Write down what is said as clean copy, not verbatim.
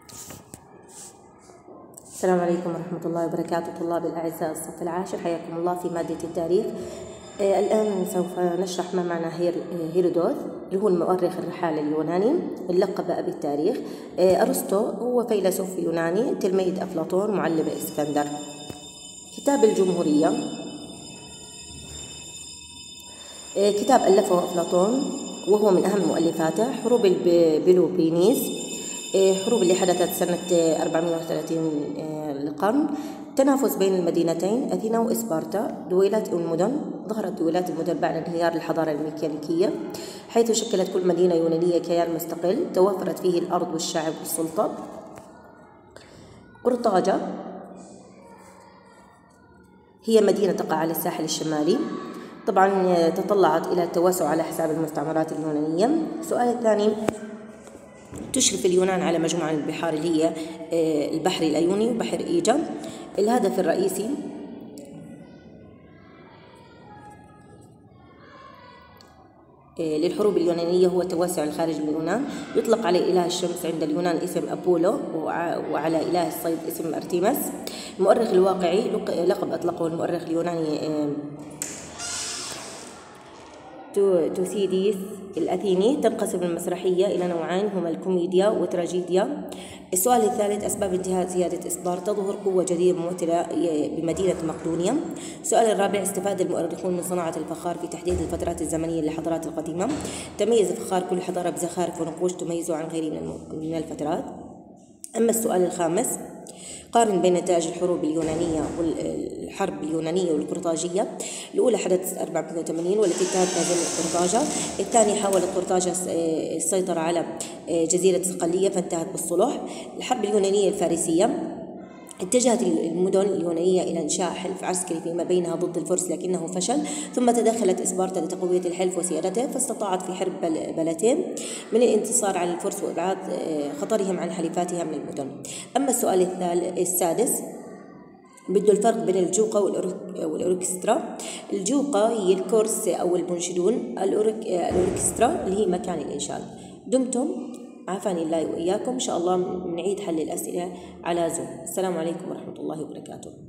السلام عليكم ورحمة الله وبركاته. طلاب الأعزاء الصف العاشر، حياكم الله في مادة التاريخ. الآن سوف نشرح ما معنى هيرودوت، اللي هو المؤرخ الرحالة اليوناني اللقب بأبي التاريخ. أرسطو هو فيلسوف يوناني تلميذ أفلاطون معلم إسكندر. كتاب الجمهورية كتاب ألفه أفلاطون وهو من أهم مؤلفاته. حروب البلوبينيس، حروب اللي حدثت سنة 430 للقرن. تنافس بين المدينتين أثينا وإسبارتا. دويلات المدن، ظهرت دويلات المدن بعد انهيار الحضارة الميكانيكية، حيث شكلت كل مدينة يونانية كيان مستقل توفرت فيه الأرض والشعب والسلطة. قرطاجة هي مدينة تقع على الساحل الشمالي، طبعا تطلعت إلى التوسع على حساب المستعمرات اليونانية. السؤال الثاني: تشرف اليونان على مجموعة من البحار اللي هي البحر الأيوني وبحر إيجا. الهدف الرئيسي للحروب اليونانية هو التوسع الخارج اليونان. يطلق على إله الشمس عند اليونان اسم أبولو، وعلى إله الصيد اسم أرتيمس. المؤرخ الواقعي لقب أطلقه المؤرخ اليوناني توسيديس الأثيني. تنقسم المسرحية إلى نوعين هما الكوميديا والتراجيديا. السؤال الثالث: أسباب انتهاء زيادة إسبارتا. ظهور قوة جديدة ممثلة بمدينة مقدونيا. السؤال الرابع: استفاد المؤرخون من صناعة الفخار في تحديد الفترات الزمنية للحضارات القديمة. تميز فخار كل حضارة بزخارف ونقوش تميزه عن غيره من الفترات. أما السؤال الخامس: قارن بين نتائج الحروب اليونانية والحرب اليونانية والقرطاجية. الأولى حدثت 480 والتي انتهت بهزيمة قرطاجة. الثانية حاولت قرطاجة السيطرة على جزيرة صقلية فانتهت بالصلح. الحرب اليونانية الفارسية: اتجهت المدن اليونانية إلى إنشاء حلف عسكري فيما بينها ضد الفرس لكنه فشل، ثم تدخلت إسبارتا لتقوية الحلف وسيادته، فاستطاعت في حرب بلتين من الانتصار على الفرس وإبعاد خطرهم عن حليفاتها من المدن. أما السؤال السادس: بده الفرق بين الجوقة والأوركسترا. الجوقة هي الكورس أو المنشدون، الأوركسترا اللي هي مكان الإنشاد. دمتم عافاني الله وإياكم. إن شاء الله نعيد حل الأسئلة على زوم. السلام عليكم ورحمة الله وبركاته.